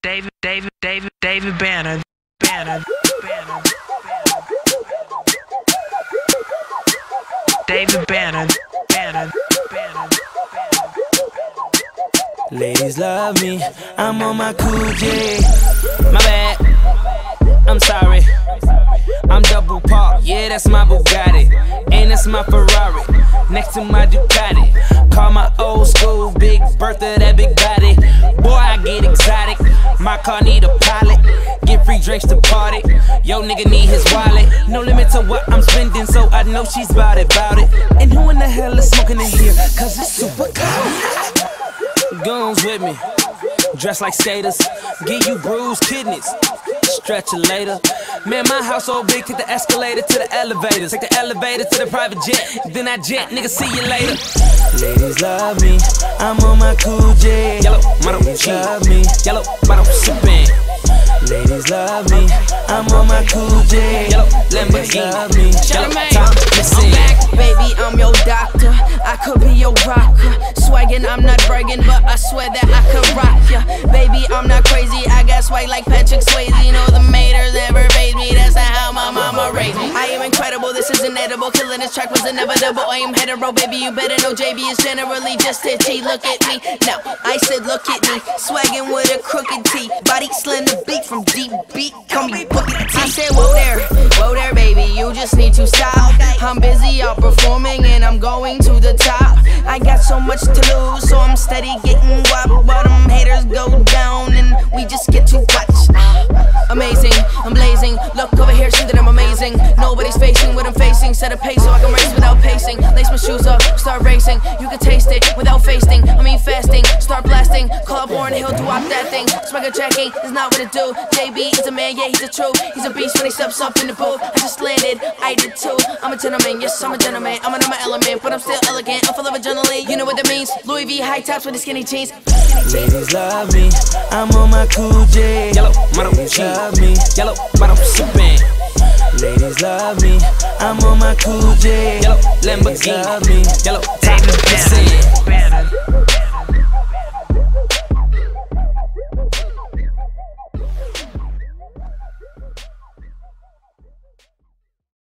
David Banner. David Banner. Ladies love me, I'm on my cool J. My bad, I'm sorry. I'm double parked, yeah, that's my Bugatti. And that's my Ferrari, next to my Ducati. Call my old school Big Bertha, that big body. Boy, I get exotic, my car need a pilot. Get free drinks to party, yo nigga need his wallet. No limit to what I'm spending, so I know she's bout it. And who in the hell is smoking in here, cause it's super cold. Guns with me, dress like skaters, give you bruised kidneys, stretch it later. Man, my house so big, take the escalator to the elevators, take the elevator to the private jet, then I jet, nigga, see you later. Ladies love me, I'm on my cool J. Yellow, model, love me, yellow, bottle, sippin'. Ladies love me, I'm on my cool J. Yellow, Lamborghini, love me, yellow, top, listen. I'm back, baby, I'm your doctor, I could be your rocker. Swaggin', I'm not bragging, but I swear that I could rock ya. Baby, I'm not crazy, I got swag like Patrick Swayze. You know the haters never phase me, that's not how my mama raised me. I am incredible, this is inedible, killing this track was inevitable. I am hetero, baby, you better know JB is generally just itchy. Look at me, now, I said look at me, swaggin' with a crooked T, body slender beat from deep beat, call me Bookie T. I said whoa there, baby, you just need to stop. I'm busy out performing and I'm going to the top. I got so much to lose, so I'm steady getting wop. But them haters go down and we just get to watch. Amazing, I'm blazing. Look over here, see that I'm amazing. Nobody's facing what I'm facing. Set a pace so I can race without pacing. Lace my shoes up, start racing. You can taste it without fasting. I mean fasting, start blasting. Call up Warren Hill to walk that thing. Swagger checking is not what it do. JB is a man, yeah, he's a true. He's a beast when he steps up in the booth. I just landed, I did too. I'm a gentleman, yes, I'm a gentleman. I'm in my element, but I'm still elegant. I'm full of adrenaline, you know what that means. Louis V high tops with the skinny jeans. Ladies love me, I'm on my cool J. Yellow, model, love me, yellow, bottle, sippin'. Ladies love me, I'm on my cool J. Yellow, Lamborghini, love me, yellow, top, listen.